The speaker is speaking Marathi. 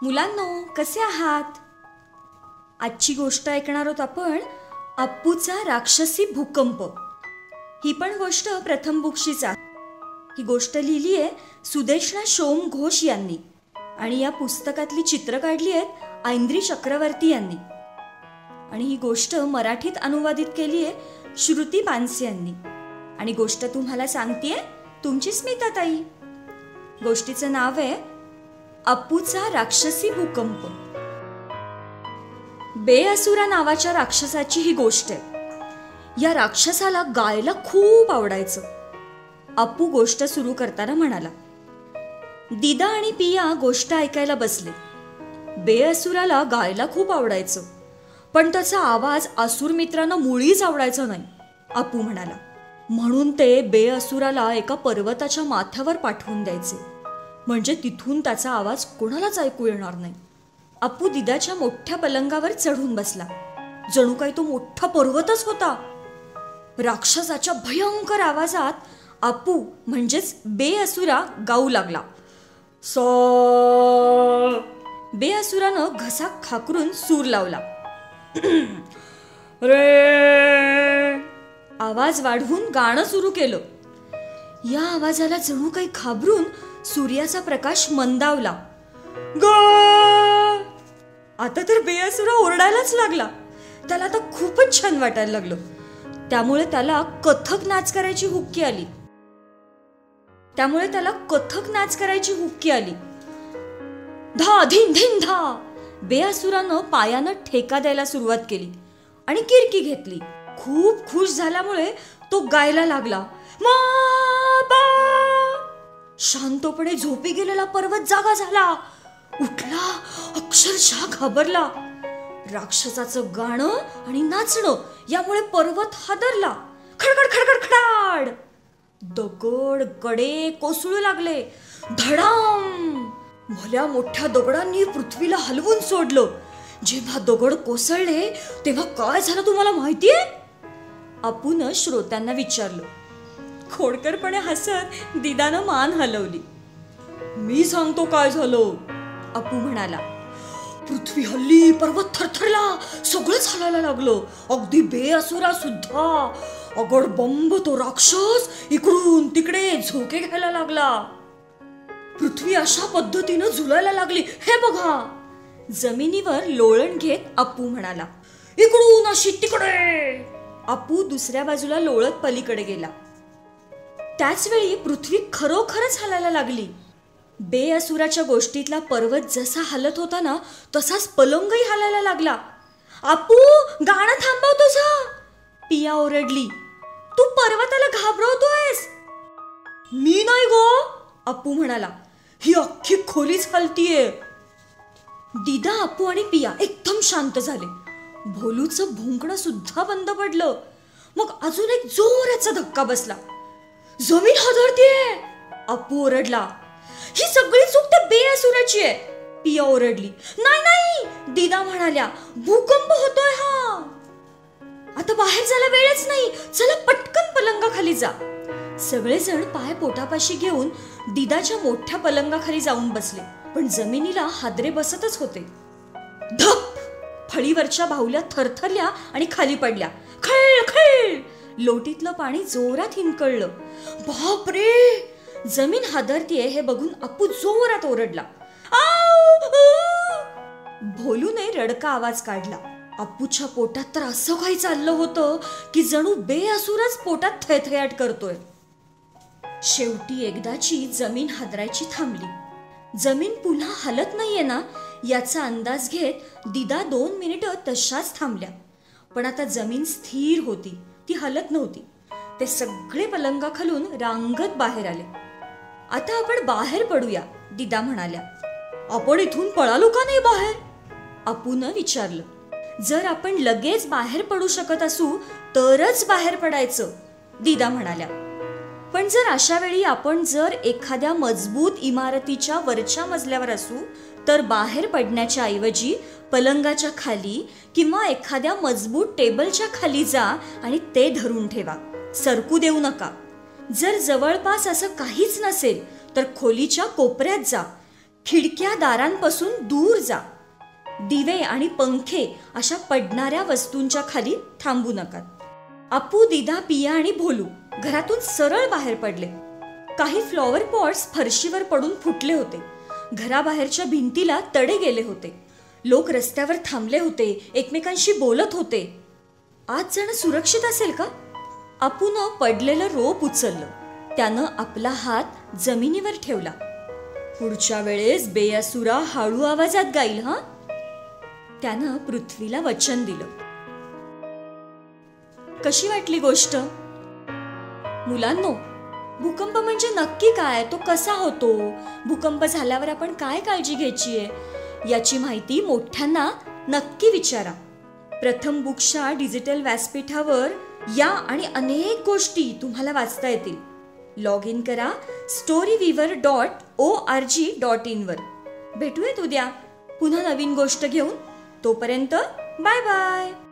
मुलांनो, कसे आहात? आजची गोष्ट ऐकणार आहोत आपण अप्पूचा राक्षसी भूकंप. ही पण गोष्ट प्रथम बुक्शीच आहे. ही गोष्ट लिहिली आहे सुदेशना सोम घोष यांनी आणि या पुस्तकातली चित्र काढली आहेत ऐंद्री चक्रवर्ती यांनी. आणि ही गोष्ट मराठीत अनुवादित केली आहे श्रुती पानसे यांनी. आणि गोष्ट तुम्हाला सांगतेय तुमची स्मिताताई. गोष्टीचं नाव आहे अप्पूचा राक्षसी भूकंप. बेअसुरा नावाच्या राक्षसाची ही गोष्ट आहे. या राक्षसाला गायला खूप आवडायचं. अप्पू गोष्ट सुरू करताना म्हणाला, दीदा आणि पिया गोष्ट ऐकायला बसले. बेअसुराला गायला खूप आवडायचं, पण त्याचा आवाज असुर मित्रांना मुळीच आवडायचा नाही. अप्पू म्हणाला, म्हणून ते बेअसुराला एका पर्वताच्या माथ्यावर पाठवून द्यायचे, म्हणजे तिथून त्याचा आवाज कोणालाच ऐकू येणार नाही. अप्पू दिदाच्या मोठ्या पलंगावर चढून बसला. जणू काही तो मोठा पर्वतच होता. राक्षसाच्या भयंकर आवाजात अप्पू म्हणजेच बेअसुरा गाऊ लागला. बेअसुरानं घसा खाकरून सूर लावला. रे आवाज वाढवून गाणं सुरू केलं. या आवाजाला जणू काही घाबरून सूर्याचा प्रकाश मंदावला. ग आता तर बेअसुरा ओरडायलाच लागला. त्याला आता खूपच छान वाटायला लागलं. त्यामुळे त्याला कथक नाच करायची हुक्की आली. धा धिन धिन धा. बेअसुरानं पायानं ठेका द्यायला सुरुवात केली आणि किरकी घेतली. खूप खुश झाल्यामुळे तो गायला लागला. शांतपणे झोपी गेलेला पर्वत जागा झाला. उठला, अक्षरशः घाबरला. राक्षसाचं गाणं आणि नाचणं यामुळे पर्वत हादरला. खडखड खडखड खडाड. दगड कडे कोसळू लागले. धडाम. भल्या मोठ्या दगडांनी पृथ्वीला हलवून सोडलं. जेव्हा दगड कोसळले तेव्हा काय झालं तुम्हाला माहितीये? अप्पूनं श्रोत्यांना विचारलं. खोडकरपणे हसत दिदानं मान हलवली. मी सांगतो काय झालं, अप्पू म्हणाला. पृथ्वी हल्ली, पर्वत थरथरला, सगळंच हलायला लागलं. अगदी बेअसुरा सुद्धा. अगड बंब तो राक्षस इकडून तिकडे झोके घ्यायला लागला. पृथ्वी अशा पद्धतीनं झुलायला लागली. हे बघा. जमिनीवर लोळण घेत अप्पू म्हणाला, इकडून अशी तिकडे. अप्पू दुसऱ्या बाजूला लोळत पलीकडे गेला. त्याच वेळी पृथ्वी खरोखरच हलायला लागली. बेअसुराच्या गोष्टीतला पर्वत जसा हलत होता ना, तसाच पलंगही हलायला लागला. अप्पू, गाणं थांबव तुझं. पिया ओरडली. तू पर्वताला घाबरवतोयस. मी नाही गो, अप्पू म्हणाला. ही अख्खी खोलीच हलतीये. दिदा, अप्पू आणि पिया एकदम शांत झाले. भोलूचं भुंकणं सुद्धा बंद पडलं. मग अजून एक जोराचा धक्का बसला. जमीन हादरतीये, अप्पू ओरडला. ही सगळी चूक त्या बेअसुराची आहे, पिया ओरडली. नाही नाही, दिदा म्हणाल्या. भूकंप होतोय हा. आता बाहेर जायला वेळच नाही. चला पटकन पलंगाखाली जा. सगळेजण पाय पोटापाशी घेऊन दिदाच्या मोठ्या पलंगाखाली जाऊन बसले. पण जमिनीला हादरे बसतच होते. धप. फळीवरच्या बाहुल्या थरथरल्या आणि खाली पडल्या. खळ खळ. लोटीतलं पाणी जोरात हिंकळलं. बापरे, जमीन हादरतीये हे बघून अप्पू जोरात ओरडला. भोलूने रडका आवाज काढला. अप्पूच्या पोटात तर असं काही चाललं होतं की जणू बेअसुरच पोटात थैथयाट करतोय. शेवटी एकदाची जमीन हादरायची थांबली. जमीन पुन्हा हलत नाहीये ना याचा अंदाज घेत दिदा 2 मिनिटं तशाच थांबल्या. पण आता जमीन स्थिर होती, ती हलत नव्हती. ते सगळे पलंगाखालून रांगत बाहेर आले. आता आपण बाहेर पडूया, दिदा म्हणाल्या. आपण इथून पळालो का नाही बाहेर, अप्पूनं विचारलं. जर आपण लगेच बाहेर पडू शकत असू तरच बाहेर पडायचं, दिदा म्हणाल्या. पण जर अशा वेळी आपण जर एखाद्या मजबूत इमारतीच्या वरच्या मजल्यावर असू तर बाहेर पडण्याच्या ऐवजी पलंगाच्या खाली किंवा एखाद्या मजबूत टेबलच्या खाली जा आणि ते धरून ठेवा. सरकू देऊ नका. जर जवळपास असं काहीच नसेल तर खोलीच्या कोपऱ्यात जा. खिडक्या दारांपासून दूर जा. दिवे आणि पंखे अशा पडणाऱ्या वस्तूंच्या खाली थांबू नका. अपू, दिदा, पिया आणि भोलू घरातून सरळ बाहेर पडले. काही फ्लॉवर पॉट्स फरशीवर पडून फुटले होते. घराबाहेरच्या भिंतीला तडे गेले होते. लोक रस्त्यावर थांबले होते, एकमेकांशी बोलत होते. आज जाणं सुरक्षित असेल का? अपूनं पडलेलं रोप उचललं. त्यानं आपला हात जमिनीवर ठेवला. पुढच्या वेळेस बेअसुरा हळू आवाजात गाईल हा. त्यानं पृथ्वीला वचन दिलं. कशी वाटली गोष्ट? मुलांनो, भूकंप म्हणजे नक्की काय, तो कसा होतो, भूकंप झाल्यावर आपण काय काळजी घ्यायची आहे, याची माहिती मोठ्यांना नक्की विचारा. प्रथम बुकच्या डिजिटल व्यासपीठावर या आणि अनेक गोष्टी तुम्हाला वाचता येतील. लॉग इन करा storyweaver.org.in वर. भेटूयात उद्या पुन्हा नवीन गोष्ट घेऊन. तोपर्यंत बाय बाय.